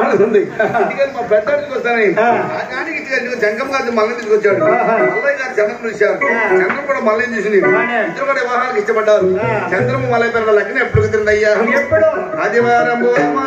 ఉంది. అందుకని మా పెద్దడికి వస్తానని ఆ కాడికి జంగం గారి మళ్ళీ తీసుకొచ్చాడు. మల్లయ్య గారు చంద్రం చూశారు. చంద్రం కూడా మల్లయ్య చూసింది. ఇద్దరు కూడా వివాహానికి ఇష్టపడ్డారు. చంద్రము మల్లయ్య పేరు లగ్నం ఎప్పుడు కుదిరిందయ్యా? ఆదివారం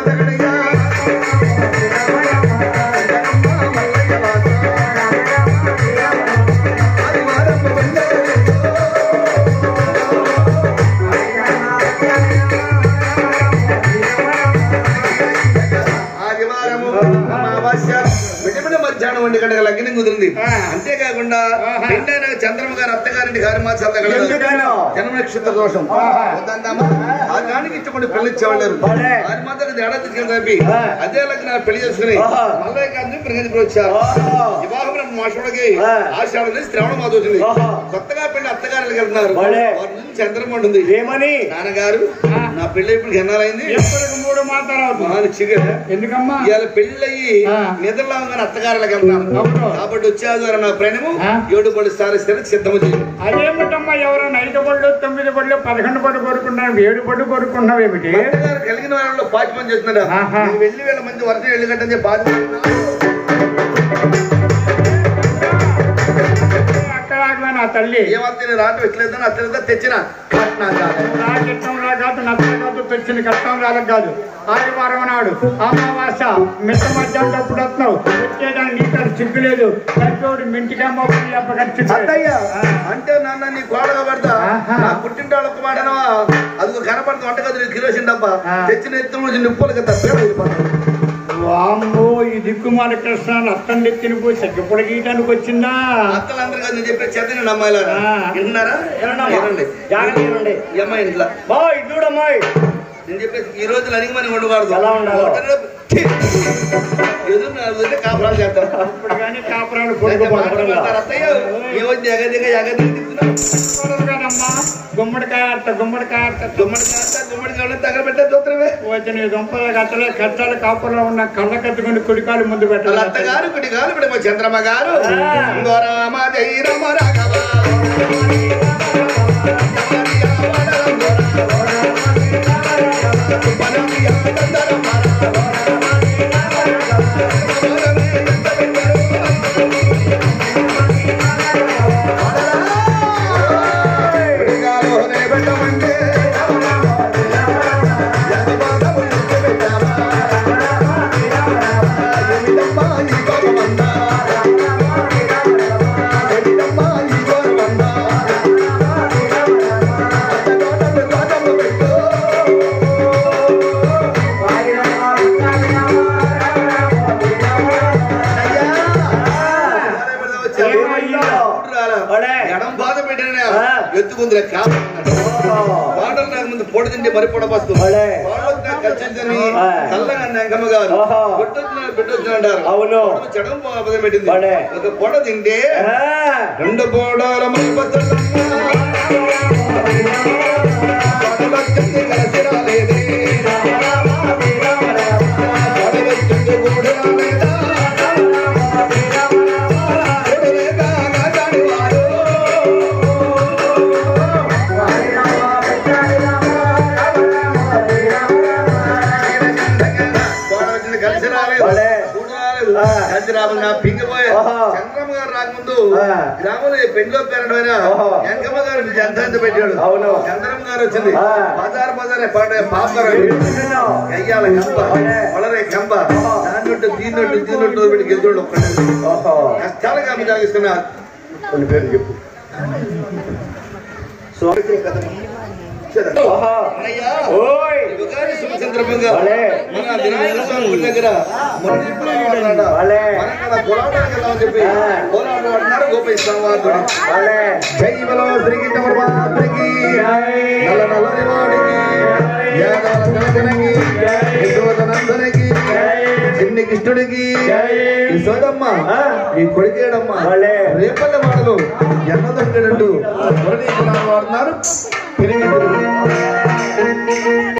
మధ్యాహ్నం 1 గంటల లగ్నం కుదిరింది. అంతేకాకుండా పెండైన చంద్రమ్మ గారు అత్తగారింటి గారి మాసాల జన్మ నక్షత్ర దోషం ఆ గానికి ఇష్టపడి పెళ్లి ఇచ్చేవాళ్ళు. వారి మాత్రం ఏడాది తీసుకెళ్ళి అదే లగ్న పెళ్లి చేసుకుని మల్లయ్య గారిని ప్రగతికి వచ్చారు. వివాహం మాసోడికి ఆషాఢం శ్రవణ మాసం వచ్చింది. కొత్తగా పెళ్లి అత్తగారికి వెళ్తున్నారు. వారి నుంచి చంద్రమ్మ ఉంటుంది. ఏమని? నాన్నగారు నా పెళ్లి ఇప్పుడు ఎన్నారైంది? 3 మాసాలు. ఎందుకమ్మా? ఇవాళ పెళ్లి అయ్యి నిద్రలో అత్తగారులకు వెళ్తున్నాను కాబట్టి వచ్చేవారు నా ప్రణము 7 పళ్ళు సారిస్తే సిద్ధం వచ్చింది. అదేమిటమ్మా? ఎవరైనా 5 పళ్ళు 9 పళ్ళు 11 పళ్ళు కోరుకుంటున్నావు, 7 పళ్ళు కోరుకుంటున్నావు ఏమిటి? కలిగిన వాళ్ళలో 5 మంది చేస్తున్నాడు. వెళ్ళి వేళ మంది వరద వెళ్ళి కట్టని బాధ నా తల్లి ఏమత్తే రావటం ఎట్లేదని అత్త తెచ్చిన కాదు తెచ్చిన కష్టం రాలకు కాదు. ఆదివారం నాడు అమావాస మిట్ట మధ్యాహ్నప్పుడు వస్తున్నావు. వచ్చేదాన్ని నీకు సిగ్గులేదు. కట్టోడు మింటికమ్మ అంటే నాన్న నీ గోడగా పడతా నా పుట్టింటి వాళ్ళకు మాడనవా? అది కనపడతా వంటగది కిరోసిన డబ్బా తెచ్చిన ఎత్తు నిప్పులు కదా వామ్మో ఈ దిక్కుమాల కృష్ణ అత్తండి ఎత్తినిపోయి సగ్గిపొడి గీయటానికి వచ్చిందా? అత్తలందరూ కదా నేను చెప్పే చదివిన అమ్మాయిలా వింటున్నారా? ఈ అమ్మాయి ఇంట్లో చూడమ్మాయి నేను చెప్పేసి ఈ రోజులు అనిగి మనం ఉండకూడదు. ఎలా ఉండాలి? ఎదురు కాపురాలు చేస్తారు. ఇప్పుడు కానీ కాపురాలు గుమ్మడికాయ తగలబెట్టే చూత్రమే వచ్చిన దుంపల గట్టలే కట్టాల కాపురంలో ఉన్న కళ్ళ కట్టుకుని కుడికాలు ముందు పెట్టాలి. అత్తగారు కుడికాలు ఇప్పుడు చంద్రమ్మ గారు ఎడం బాధ పెట్టిన ఎత్తుకుందిలే పాటలు నాకు ముందు పొడి తింటే మరి పొడపస్తు చల్లగా అంకమ్మ గారు పెట్టొచ్చు అంటారు. అవును చెడం పెట్టింది. ఒక పొడ తింటే 2 పొడల కలిసి రాలేదే పింగిపోయే చంద్రమ్మ గారు రాకముందు గ్రామంలో పెళ్లిలో పేరడైనా వెంకమ్మ గారు జంత్రంతో పెట్టాడు. చంద్రమ్మ గారు వచ్చింది. బజార్ పాడే పాపగారు అయ్యాల కంప వలరే కంప దాన్నట్టు దీన్నట్టు పెట్టి గెలుతుడు కష్టాలుగా అమ్మి తాగిస్తున్నా. కొన్ని పేర్లు చెప్పు. సందర్భంగా మన దినాస్వామి దగ్గర చెప్పి పోరాడు గోపై సంవాదుడు జై బలో శ్రీగీత వర్మాత్రికి నల్ల నల్లని వాడికి యాదాల కలకనకి యశోదనందనకి చిన్ని కృష్ణుడికి యశోదమ్మ ఈ కొడుకేడమ్మ రేపల్ల వాడలు ఎన్నదంటాడు వాడుతున్నారు.